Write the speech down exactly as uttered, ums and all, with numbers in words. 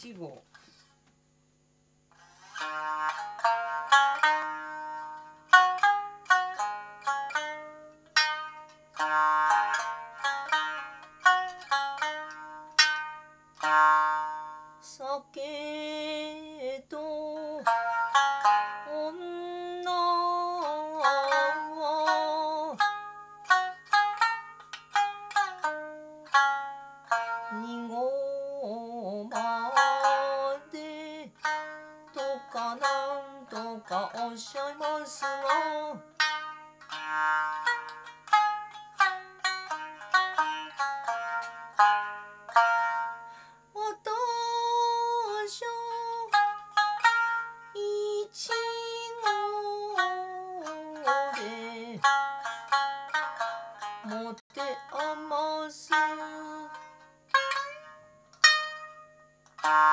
ち号。酒と女は二号までとかなんとかおっしゃいますが、私は一号で持て余す。